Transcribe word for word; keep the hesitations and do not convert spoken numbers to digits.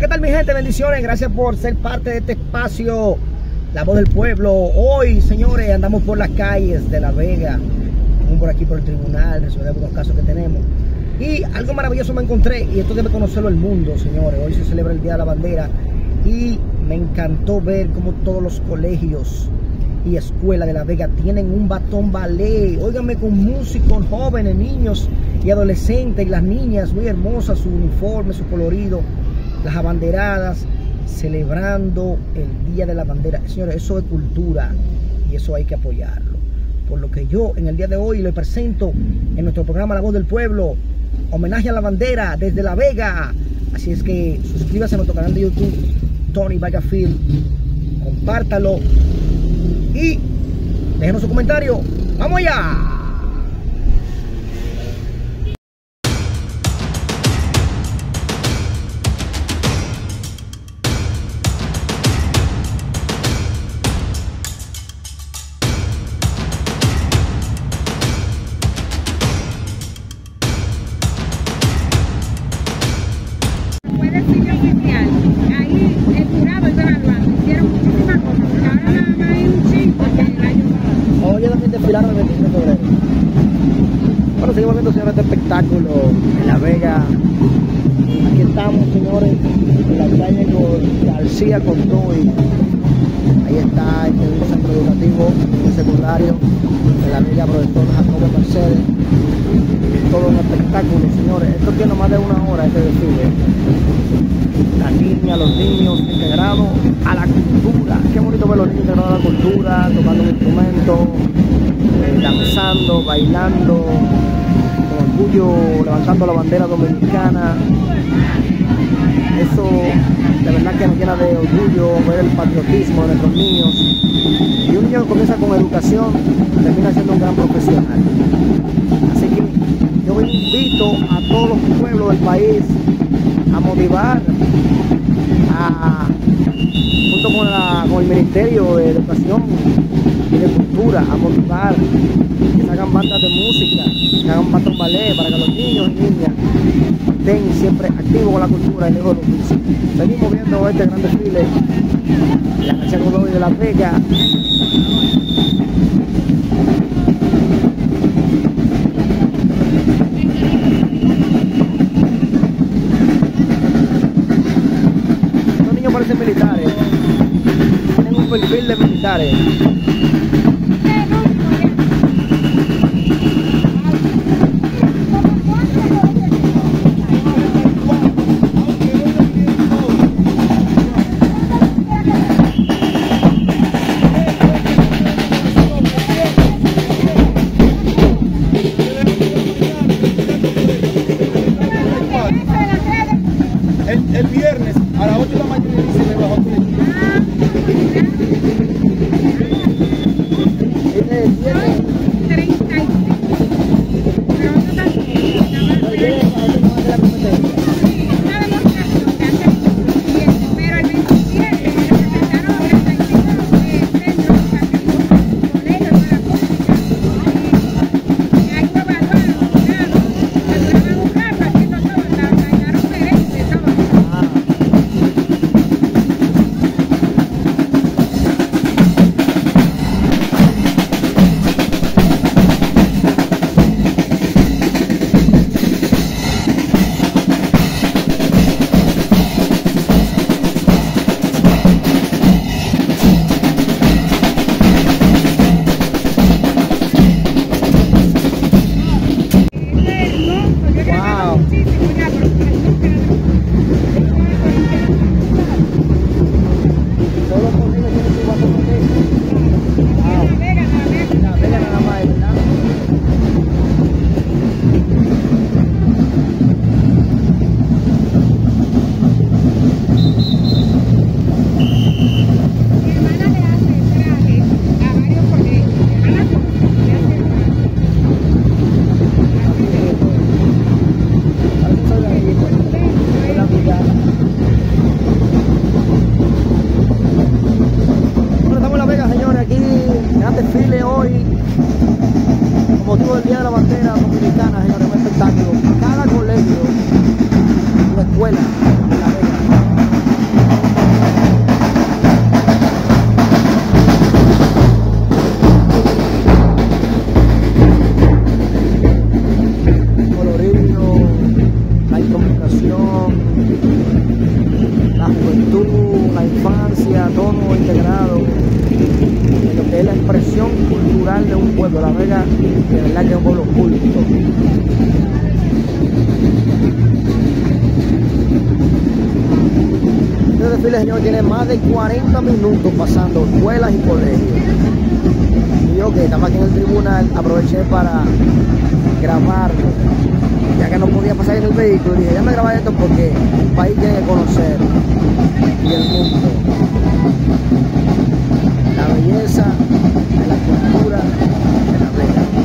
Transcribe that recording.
¿qué tal mi gente? Bendiciones, gracias por ser parte de este espacio, La Voz del Pueblo. Hoy, señores, andamos por las calles de La Vega, vamos por aquí por el tribunal, resolver algunos casos que tenemos. Y algo maravilloso me encontré, y esto debe conocerlo el mundo, señores. Hoy se celebra el Día de la Bandera y me encantó ver cómo todos los colegios y escuelas de La Vega tienen un batón ballet. Óiganme, con músicos jóvenes, niños y adolescentes, y las niñas muy hermosas, su uniforme, su colorido, las abanderadas, celebrando el Día de la Bandera. Señores, eso es cultura y eso hay que apoyarlo. Por lo que yo en el día de hoy le presento en nuestro programa La Voz del Pueblo, homenaje a la bandera desde La Vega. Así es que suscríbase a nuestro canal de YouTube, Tony Vagafield, compártalo y déjenos su comentario. ¡Vamos allá! Bueno, seguimos viendo, señores, este espectáculo en La Vega. Aquí estamos, señores, en la calle García Condoy. Ahí está el centro educativo secundario de La Vega, profesor Jacobo Mercedes. Todo un espectáculo, señores. Esto tiene más de una hora, este desfile. Las niñas, los niños integrados a la cultura. Qué bonito ver los niños integrados a la cultura, tocando un instrumento, eh, danzando, bailando, con orgullo, levantando la bandera dominicana. Eso de verdad que nos llena de orgullo ver el patriotismo de nuestros niños. Y un niño que comienza con educación termina siendo un gran profesional. Así que yo invito a todos los pueblos del país a motivar, a, junto con, la, con el Ministerio de Educación y de Cultura, a motivar que se hagan bandas de música, que hagan patrón ballet, para que los niños y niñas estén siempre activos con la cultura y lejos de los vicios. Seguimos viendo este gran desfile, la García Condoy de La Vega. Parecen militares, tienen un perfil de militares. El, el viernes a las ocho de la mañana se me bajó el motivo del Día de la Bandera Dominicana, señores, un espectáculo. Cada colegio, una escuela de La Vega cultural de un pueblo. La Vega, de verdad que es un pueblo culto. Este desfile, señor, tiene más de cuarenta minutos pasando escuelas y colegios. Y yo, que estaba aquí en el tribunal, aproveché para grabarlo, ya que no podía pasar en el vehículo. Dije, déjame grabar esto porque el país tiene que conocer, y el mundo, la belleza de la cultura de La Vega.